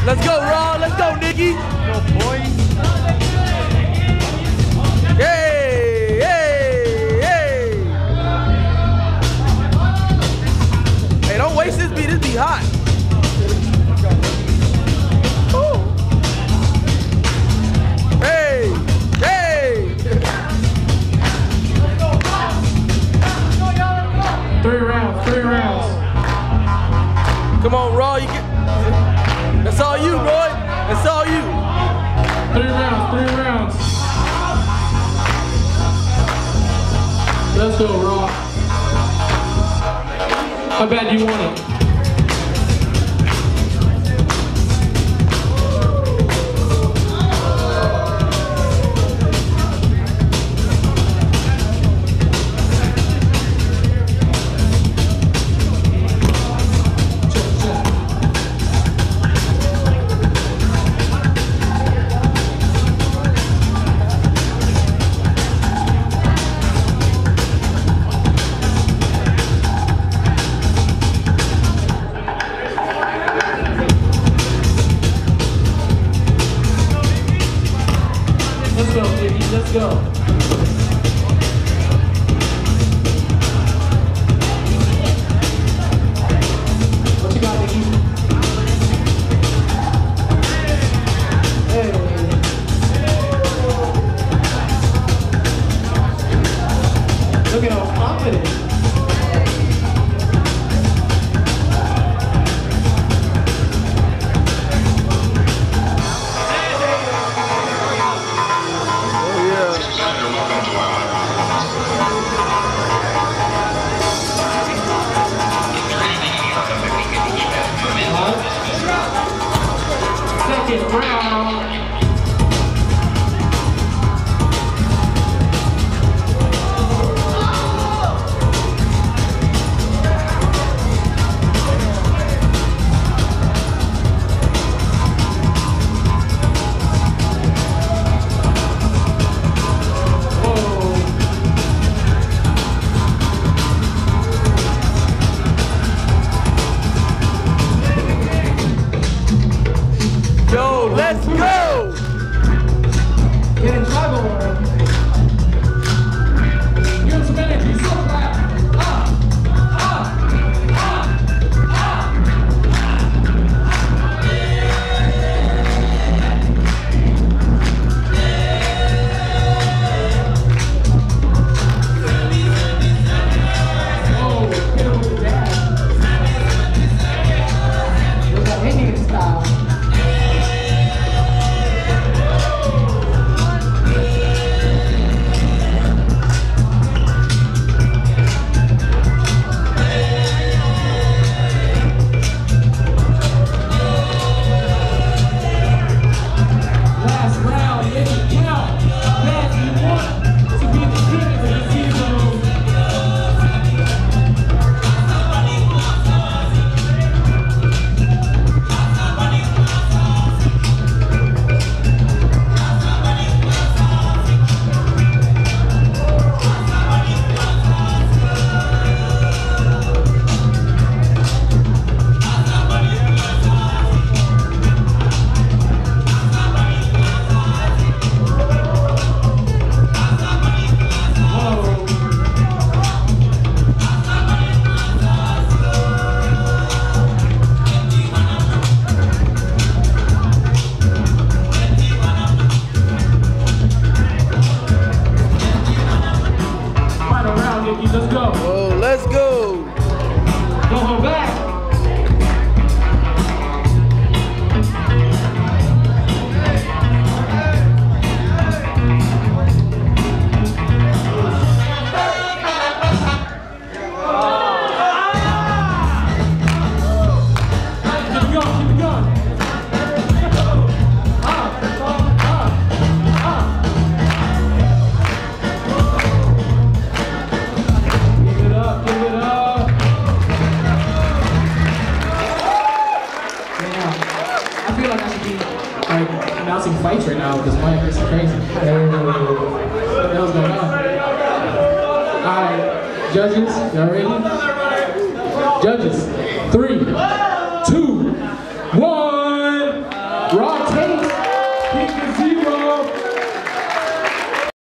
Let's go, Ron. Let's go, Nicky. Go, boy. Hey, hey, hey. Hey, don't waste this beat. This beat hot. Woo. Hey, hey. 3 rounds, 3 rounds. Come on, Raw. You get. That's all you, Roy. That's all you. 3 rounds, 3 rounds. Let's go, Raw. How bad do you want it? Let's go, Nicky, let's go. What you got, Nicky? Hey. Look at how confident. Second round. Yo, let's go. Getting tribal. Give him some energy, so loud. Oh, hit him with the dab. With that Indian style. Let's go. Oh, let's go. Don't hold back. Keep it going, keep it going. Announcing fights right now with this mic. This is crazy. What the hell's going on? Alright, judges, y'all ready? Judges, 3, 2, 1. Raw Tate, King Gazebo.